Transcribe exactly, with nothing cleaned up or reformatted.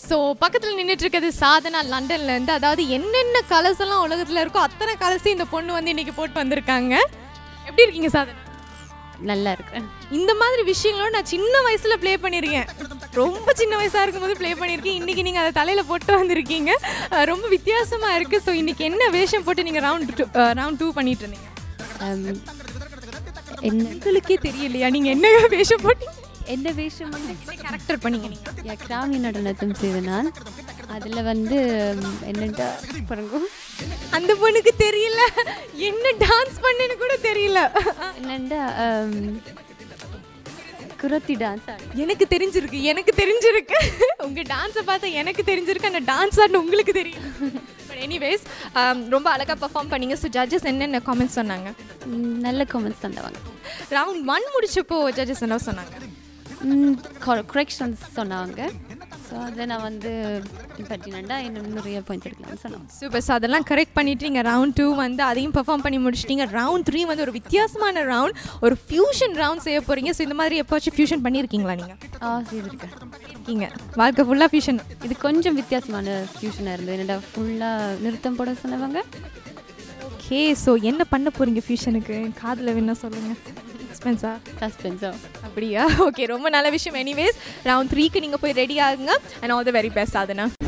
So பக்கத்தில் நின்றுட்டு இருக்கிறது சாதனா லண்டன்லேருந்து. அதாவது என்னென்ன கலர்ஸ் எல்லாம் உலகத்தில் இருக்கோ அத்தனை கலர்ஸையும் இந்த பொண்ணு வந்து இன்றைக்கி போட்டு வந்திருக்காங்க. எப்படி இருக்கீங்க சாதனா? நல்லா இருக்கேன். இந்த மாதிரி விஷயங்களோட நான் சின்ன வயசில் ப்ளே பண்ணியிருக்கேன். ரொம்ப சின்ன வயசாக இருக்கும்போது ப்ளே பண்ணியிருக்கேன். இன்றைக்கி நீங்கள் அதை தலையில் போட்டு வந்திருக்கீங்க. ரொம்ப வித்தியாசமாக இருக்குது. ஸோ இன்றைக்கி என்ன வேஷம் போட்டு நீங்கள் ரவுண்ட் டூ ரவுண்ட் டூ பண்ணிட்டு இருந்தீங்க? என்ன உங்களுக்கே தெரியலையா நீங்கள் என்ன வேஷம் போட்டு என்ன வேஷம் வந்து கேரக்டர் பண்ணீங்க நீங்கள்? கிராமிய நடனத்தம் செய்த நான். அதில் வந்து என்னென்ன பாருங்க, அந்த பொண்ணுக்கு தெரியல என்ன டான்ஸ் பண்ணுன்னு கூட தெரியல. என்னென்ன குரத்தி டான்ஸ் ஆடு. எனக்கு தெரிஞ்சிருக்கு எனக்கு தெரிஞ்சிருக்கு உங்கள் டான்ஸை பார்த்தா எனக்கு தெரிஞ்சிருக்கு. அந்த டான்ஸ் ஆடின உங்களுக்கு தெரியும். பட் எனிவேஸ் ரொம்ப அழகாக பர்ஃபார்ம் பண்ணீங்க. ஸோ ஜட்ஜஸ் என்னென்ன காமெண்ட்ஸ் சொன்னாங்க? நல்ல காமெண்ட்ஸ் தந்தவாங்க. ரவுண்ட் ஒன் முடிச்சப்போ ஜட்ஜஸ் என்ன சொன்னாங்க? கரெக்ஷன்ஸ் சொன்னாங்க. ஸோ அதை நான் வந்து பற்றினண்டா இன்னும் நிறைய பாயிண்ட்ஸ் எடுக்கலாம்னு சொன்னோம். சூப்பர். ஸோ அதெல்லாம் கரெக்ட் பண்ணிட்டு நீங்கள் ரவுண்ட் டூ வந்து அதையும் பெர்ஃபார்ம் பண்ணி முடிச்சிட்டிங்க. ரவுண்ட் த்ரீ வந்து ஒரு வித்தியாசமான ரவுண்ட், ஒரு ஃபியூஷன் ரவுண்ட் செய்ய போகிறீங்க. ஸோ இந்த மாதிரி எப்போச்சும் ஃபியூஷன் பண்ணியிருக்கீங்களா நீங்கள்? ஆ செய்திருக்கேன். இருக்கீங்க வாழ்க்கை ஃபுல்லாக ஃபியூஷன். இது கொஞ்சம் வித்தியாசமான ஃபியூஷனாக இருந்தது. என்னடா ஃபுல்லாக நிறுத்தம் போட சொன்னவங்க. ஓகே. ஸோ என்ன பண்ண போகிறீங்க ஃபியூஷனுக்கு? காதில் வேணா சொல்லுங்கள். சஸ்பென்ஸா? சஸ்பென்ஸா? அப்படியா? ஓகே, ரொம்ப நல்ல விஷயம். எனிவேஸ் ரவுண்ட் த்ரீக்கு நீங்கள் போய் ரெடி ஆகுங்க. And all the very best Sadhana.